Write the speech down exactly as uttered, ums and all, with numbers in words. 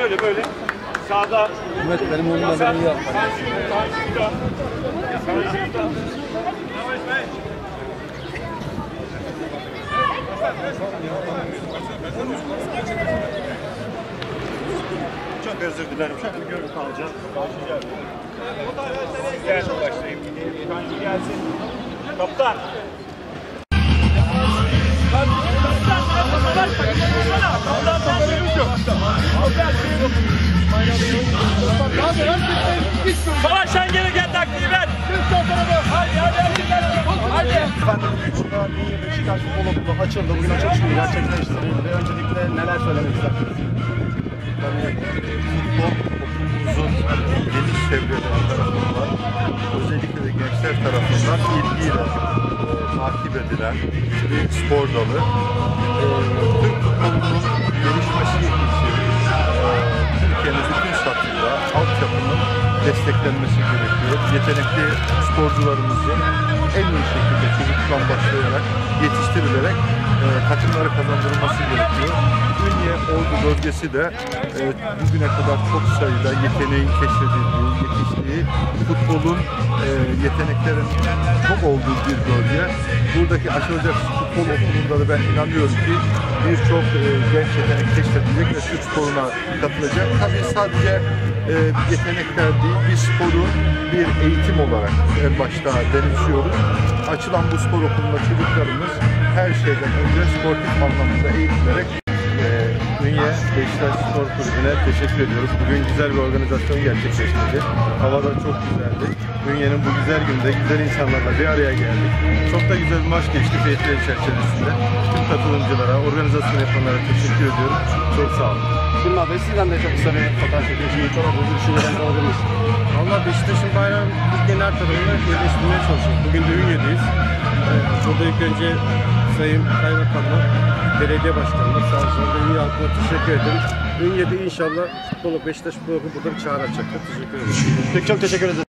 böyle böyle. Sağda. Mehmet benim onunla beni yap. Çok özür dilerim. Şöyle bir görüntü alacağım. Gel başlayayım. Kanki gelsin. Kaptan. Falan Şengel'e gel taktiği ver. Hadi hadi hadi. Efendim burada Ünye Beşiktaş Futbol Okulu açıldı. Bugün açılışını gerçekleştirildi. Öncelikle neler söylemek istersiniz? Tabii futbol okulumuzun geniş çevreleri tarafından, özellikle de gençler tarafından ilgiyle e, takip edilen bir spor dalı. E, Türk futbolunun gelişmesi için e, Türkiye'nin bütün satıyla altyapının desteklenmesi gerekiyor. Yetenekli sporcularımızın en iyi şekilde çocuktan başlayarak, yetiştirilerek e, takımları kazandırılması gerekiyor. Ünye Ordu bölgesi de e, bugüne kadar çok sayıda yeteneğin keşfedildiği, yetiştiği, futbolun e, yeteneklerin çok olduğu bir bölge. Buradaki açılacak futbol okulunda da ben inanıyorum ki birçok e, genç yetenek keşfedilecek ve Türk sporuna katılacak. Tabii sadece e, yetenekler değil, bir sporu bir eğitim olarak en başta benimsiyoruz. Açılan bu spor okulunda çocuklarımız her şeyden önce sportif anlamda eğitilerek e, Ünye Beşiktaş Spor Kulübü'ne teşekkür ediyoruz. Bugün güzel bir organizasyon gerçekleştirdik. Hava da çok güzeldi. Ünye'nin bu güzel günde güzel insanlarla bir araya geldik. Çok da güzel bir maç geçti fiyatları çerçevesinde. Tüm katılımcılara, organizasyon yapanlara teşekkür ediyorum. Çok sağ olun. Şimdi abi sizden de çok kısa bir fotoğraf çekeyim. Şimdi çok hızlı düşüncelerinizi alabilir miyiz? Valla Beşiktaş'ın bayrağı Türkiye'nin her tarafında yerleştirmeye çalışıyoruz. Bugün de Ünye'deyiz. Ee, burada ilk önce Sayın Kaymakam'a, belediye başkanına, sağ olsun ve Ünye halkına teşekkür ederim. Ünye'de inşallah futbolu, Beşiktaş futbolu burada bir çağrı açacaktır. Teşekkür ederim. Peki çok teşekkür ederim.